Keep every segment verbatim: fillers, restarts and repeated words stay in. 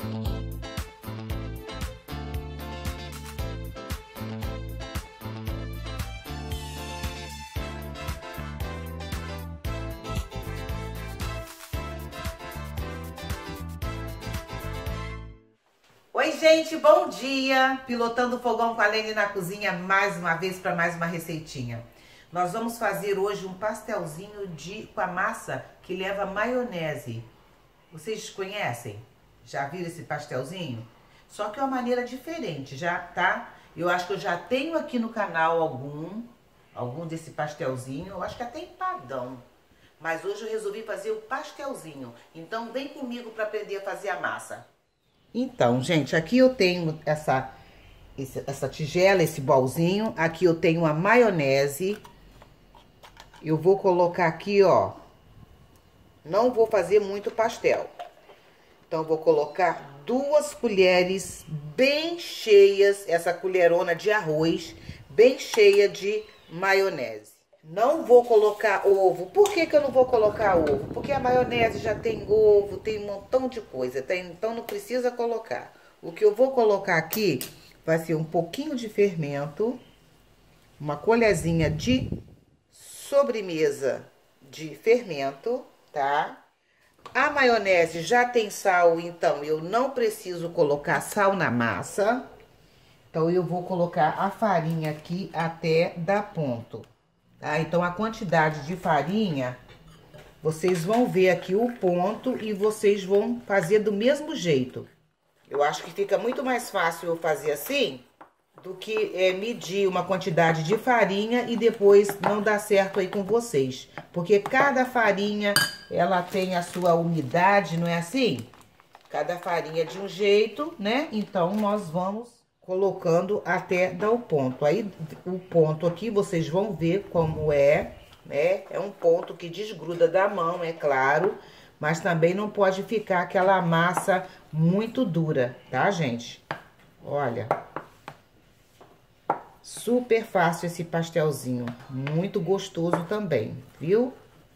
Oi, gente, bom dia! Pilotando o fogão com a Lene na cozinha mais uma vez para mais uma receitinha. Nós vamos fazer hoje um pastelzinho de, com a massa que leva maionese. Vocês conhecem? Já viram esse pastelzinho? Só que é uma maneira diferente, já tá? Eu acho que eu já tenho aqui no canal algum, algum desse pastelzinho. Eu acho que até empadão. Mas hoje eu resolvi fazer o pastelzinho. Então vem comigo para aprender a fazer a massa. Então, gente, aqui eu tenho essa, essa tigela, esse bolzinho. Aqui eu tenho a maionese. Eu vou colocar aqui, ó. Não vou fazer muito pastel. Então, eu vou colocar duas colheres bem cheias, essa colherona de arroz, bem cheia de maionese. Não vou colocar ovo. Por que que eu não vou colocar ovo? Porque a maionese já tem ovo, tem um montão de coisa, tem, então não precisa colocar. O que eu vou colocar aqui vai ser um pouquinho de fermento, uma colherzinha de sobremesa de fermento, tá? A maionese já tem sal, então eu não preciso colocar sal na massa. Então eu vou colocar a farinha aqui até dar ponto. Tá? Então, a quantidade de farinha, vocês vão ver aqui o ponto e vocês vão fazer do mesmo jeito. Eu acho que fica muito mais fácil eu fazer assim do que é, medir uma quantidade de farinha e depois não dar certo aí com vocês. Porque cada farinha, ela tem a sua umidade, não é assim? Cada farinha de um jeito, né? Então, nós vamos colocando até dar o ponto. Aí, o ponto aqui, vocês vão ver como é, né? É um ponto que desgruda da mão, é claro. Mas também não pode ficar aquela massa muito dura, tá, gente? Olha. Super fácil esse pastelzinho. Muito gostoso também, viu?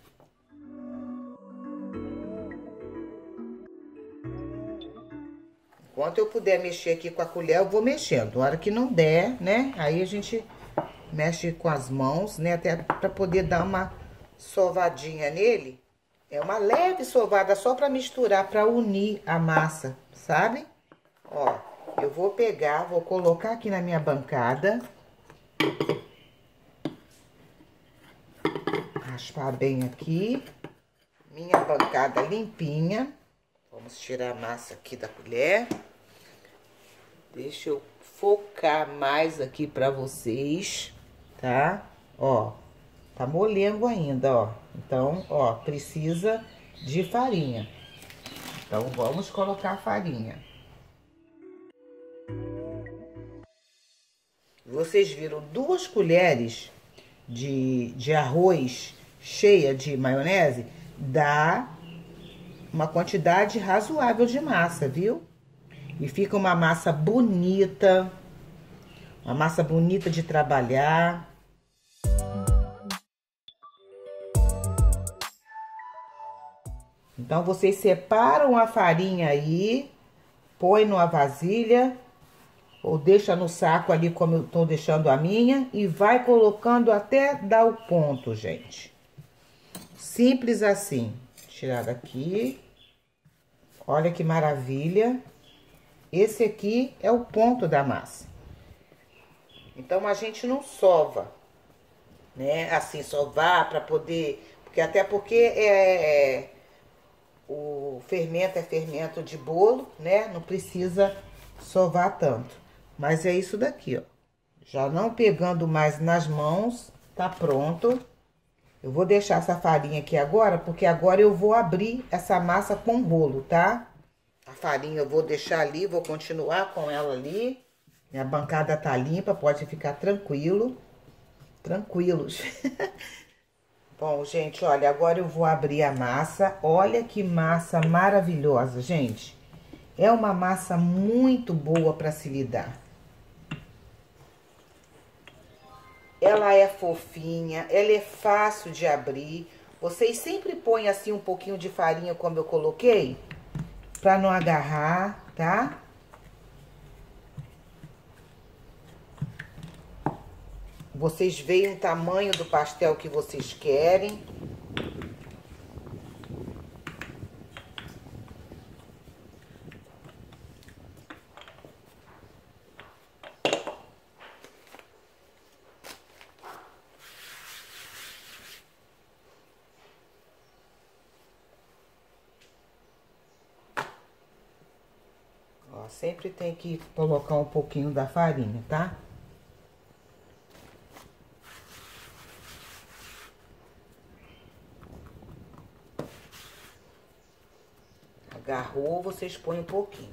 Enquanto eu puder mexer aqui com a colher, eu vou mexendo. Na hora que não der, né? Aí a gente mexe com as mãos, né? Até pra poder dar uma sovadinha nele. É uma leve sovada só pra misturar, pra unir a massa, sabe? Ó, eu vou pegar, vou colocar aqui na minha bancada. Raspar bem aqui. Minha bancada limpinha. Vamos tirar a massa aqui da colher. Deixa eu focar mais aqui pra vocês, tá? Ó, tá molengo ainda, ó. Então, ó, precisa de farinha. Então, vamos colocar a farinha. Vocês viram duas colheres de, de arroz cheia de maionese? Dá uma quantidade razoável de massa, viu? E fica uma massa bonita, uma massa bonita de trabalhar. Então, vocês separam a farinha aí, põe numa vasilha, ou deixa no saco ali como eu tô deixando a minha, e vai colocando até dar o ponto, gente. Simples assim. Tirar daqui. Olha que maravilha. Esse aqui é o ponto da massa. Então, a gente não sova, né? Assim, sovar para poder... Porque até porque é, é, o fermento é fermento de bolo, né? Não precisa sovar tanto. Mas é isso daqui, ó. Já não pegando mais nas mãos, tá pronto. Eu vou deixar essa farinha aqui agora, porque agora eu vou abrir essa massa com bolo, tá? A farinha eu vou deixar ali, vou continuar com ela ali. Minha bancada tá limpa, pode ficar tranquilo. Tranquilos. Bom, gente, olha, agora eu vou abrir a massa. Olha que massa maravilhosa, gente. É uma massa muito boa para se lidar. Ela é fofinha, ela é fácil de abrir. Vocês sempre põem assim um pouquinho de farinha como eu coloquei, para não agarrar, tá? Vocês veem o tamanho do pastel que vocês querem. Ó, sempre tem que colocar um pouquinho da farinha, tá? Agarrou, vocês põem um pouquinho.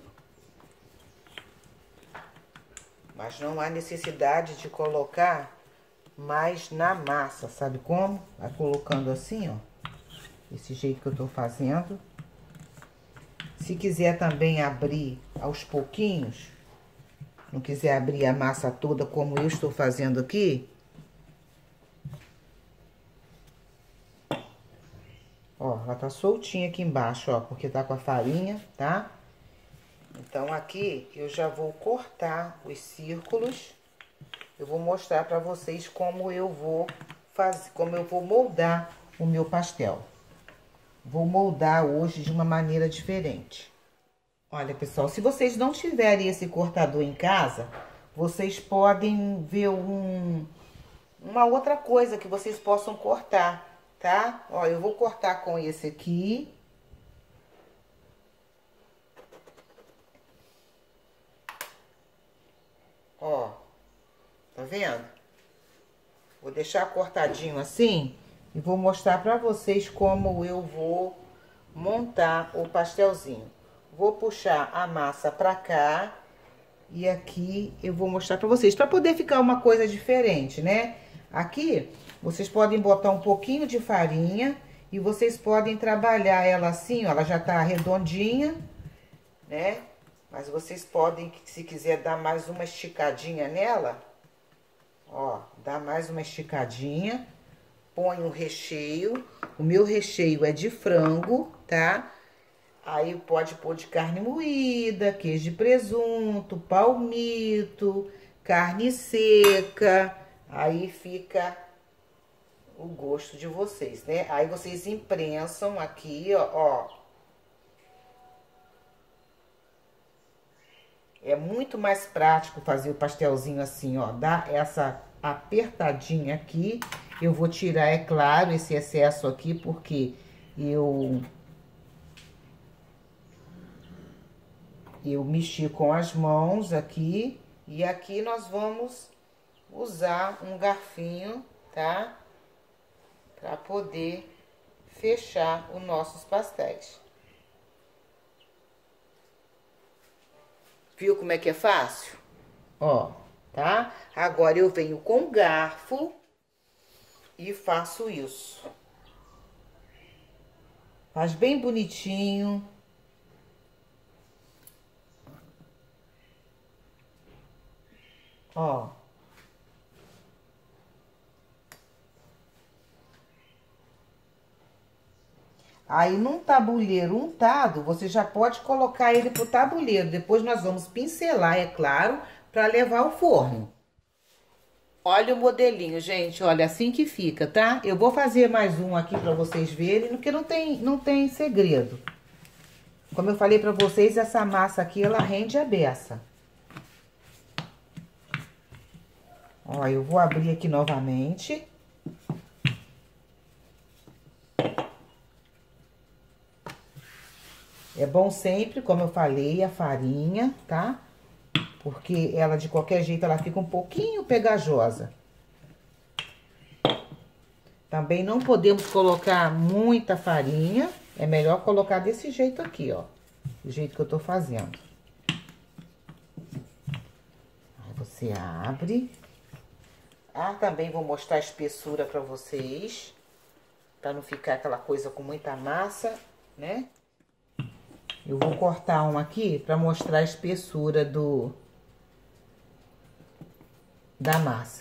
Mas não há necessidade de colocar mais na massa, sabe como? Vai colocando assim, ó. Desse jeito que eu tô fazendo. Se quiser também abrir aos pouquinhos, não quiser abrir a massa toda como eu estou fazendo aqui, ó, ela tá soltinha aqui embaixo, ó, porque tá com a farinha, tá? Então, aqui eu já vou cortar os círculos. Eu vou mostrar pra vocês como eu vou fazer, como eu vou moldar o meu pastel. Vou moldar hoje de uma maneira diferente. Olha, pessoal, se vocês não tiverem esse cortador em casa, vocês podem ver um, uma outra coisa que vocês possam cortar, tá? Ó, eu vou cortar com esse aqui. Ó, tá vendo? Vou deixar cortadinho assim e vou mostrar pra vocês como eu vou montar o pastelzinho. Vou puxar a massa pra cá e aqui eu vou mostrar pra vocês, pra poder ficar uma coisa diferente, né? Aqui, vocês podem botar um pouquinho de farinha e vocês podem trabalhar ela assim, ó, ela já tá redondinha, né? Mas vocês podem, se quiser, dar mais uma esticadinha nela, ó, dá mais uma esticadinha, põe o recheio. O meu recheio é de frango, tá? Aí pode pôr de carne moída, queijo de presunto, palmito, carne seca. Aí fica o gosto de vocês, né? Aí vocês imprensam aqui, ó, ó. É muito mais prático fazer o pastelzinho assim, ó. Dá essa apertadinha aqui. Eu vou tirar, é claro, esse excesso aqui, porque eu... Eu mexi com as mãos aqui. E aqui nós vamos usar um garfinho, tá? Pra poder fechar os nossos pastéis. Viu como é que é fácil? Ó, tá? Agora eu venho com o garfo e faço isso. Faz bem bonitinho. Ó. Aí, num tabuleiro untado, você já pode colocar ele pro tabuleiro. Depois nós vamos pincelar, é claro, para levar ao forno. Olha o modelinho, gente, olha, assim que fica, tá? Eu vou fazer mais um aqui para vocês verem, porque não tem, não tem segredo. Como eu falei para vocês, essa massa aqui, ela rende a beça. Ó, eu vou abrir aqui novamente. É bom sempre, como eu falei, a farinha, tá? Porque ela, de qualquer jeito, ela fica um pouquinho pegajosa. Também não podemos colocar muita farinha. É melhor colocar desse jeito aqui, ó. Do jeito que eu tô fazendo. Aí você abre. Ah, também vou mostrar a espessura pra vocês. Pra não ficar aquela coisa com muita massa, né? Eu vou cortar um aqui pra mostrar a espessura do... da massa.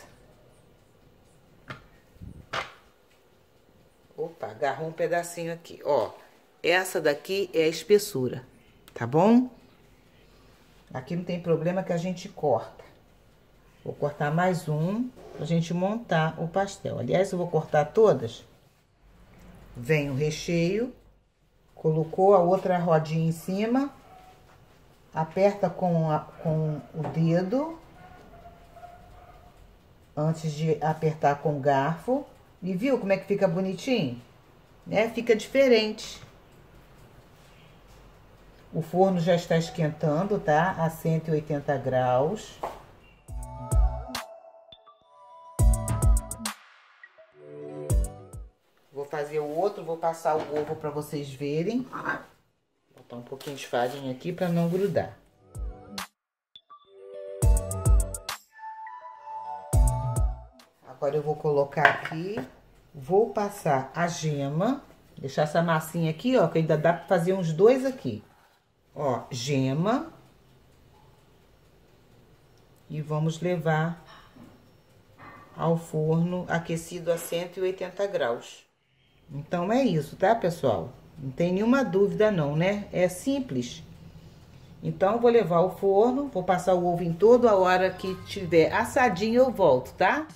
Opa, agarrou um pedacinho aqui, ó. Essa daqui é a espessura, tá bom? Aqui não tem problema que a gente corta. Vou cortar mais um pra gente montar o pastel. Aliás, eu vou cortar todas. Vem o recheio. Colocou a outra rodinha em cima. Aperta com, a, com o dedo. Antes de apertar com o garfo. E viu como é que fica bonitinho? Né? Fica diferente. O forno já está esquentando, tá? A cento e oitenta graus. Vou fazer o outro, vou passar o ovo para vocês verem. Vou botar um pouquinho de farinha aqui para não grudar. Agora eu vou colocar aqui, vou passar a gema, deixar essa massinha aqui, ó, que ainda dá para fazer uns dois aqui. Ó, gema. E vamos levar ao forno aquecido a cento e oitenta graus. Então é isso, tá, pessoal? Não tem nenhuma dúvida não, né? É simples. Então eu vou levar ao forno, vou passar o ovo em todo, a hora que tiver assadinho eu volto, tá?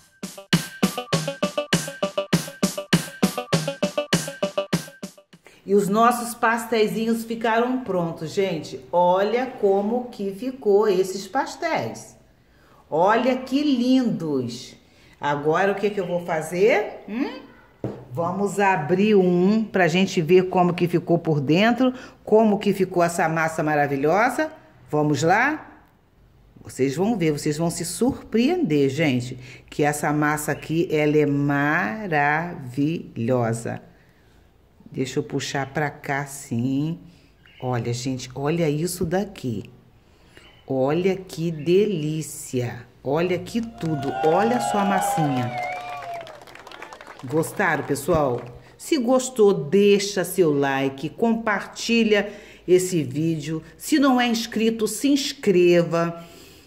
E os nossos pastéisinhos ficaram prontos, gente. Olha como que ficou esses pastéis. Olha que lindos. Agora o que que eu vou fazer? Hum? Vamos abrir um pra gente ver como que ficou por dentro, como que ficou essa massa maravilhosa. Vamos lá? Vocês vão ver, vocês vão se surpreender, gente, que essa massa aqui, ela é maravilhosa. Deixa eu puxar pra cá, assim. Olha, gente, olha isso daqui. Olha que delícia. Olha que tudo. Olha só a massinha. Gostaram, pessoal? Se gostou, deixa seu like, compartilha esse vídeo. Se não é inscrito, se inscreva.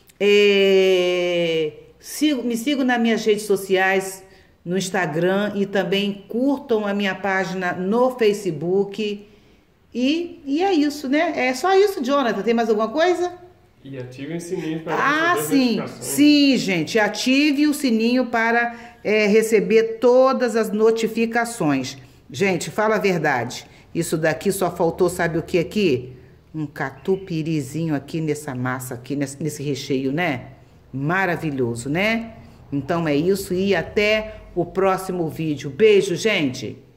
É... Sigo, me sigam nas minhas redes sociais, no Instagram, e também curtam a minha página no Facebook. E, e é isso, né? É só isso, Jonathan. Tem mais alguma coisa? E ative o sininho para ah, receber sim, notificações. Sim, gente. Ative o sininho para é, receber todas as notificações. Gente, fala a verdade. Isso daqui só faltou, sabe o que aqui? Um catupirizinho aqui nessa massa, aqui nesse, nesse recheio, né? Maravilhoso, né? Então é isso e até o próximo vídeo. Beijo, gente!